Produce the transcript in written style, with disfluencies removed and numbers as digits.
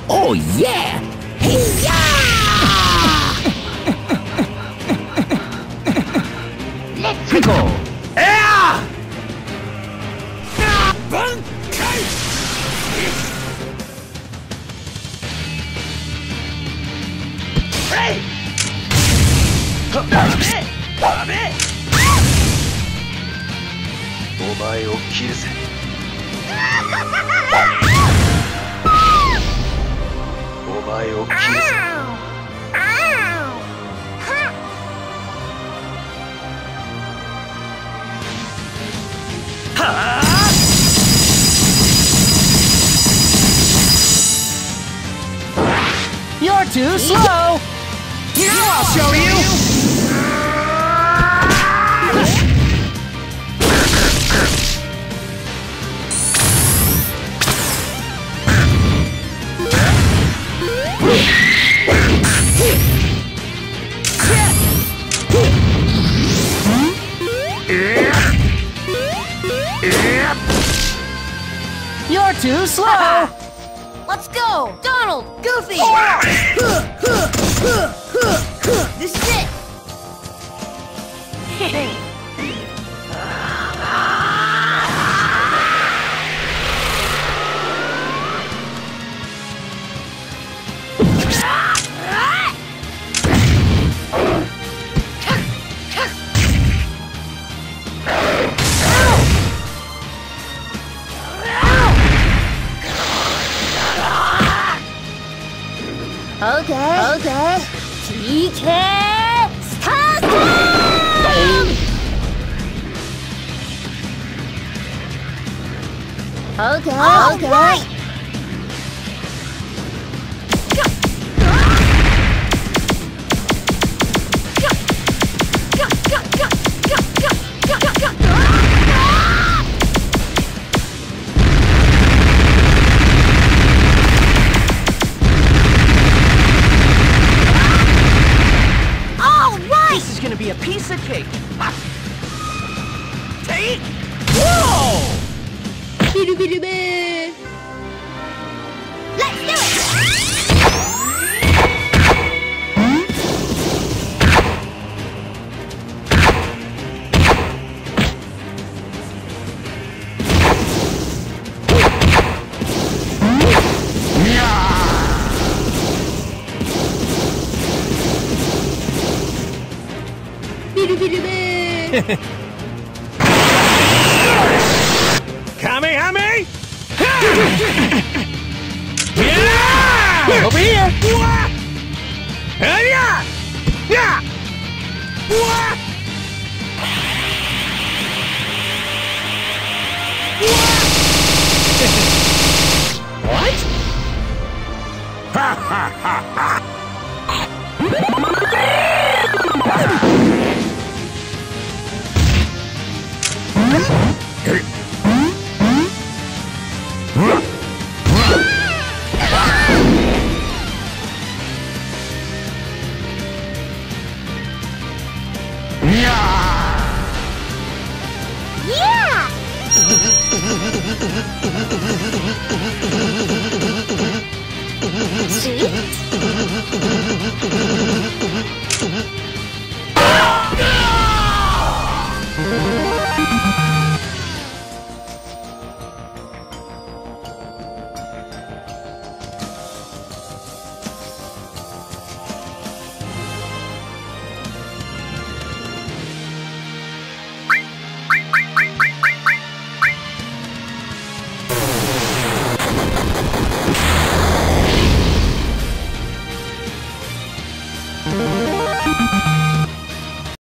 Oh yeah! Hey-ya! Let's go! Yeah! Bankai! Hey! Dame! Dame! お前を切るぜ。お前を切るぜ。はあ You're too slow! Now I'll show you! You're too slow! Let's go! Donald! Goofy! This is it! Okay. TK Star Storm! Okay. Right. This is gonna be a piece of cake. Take! Whoa! Let's do it! Kamehame! Yeah! Over here! Yeah! Yeah! What? Ha ha ha ha!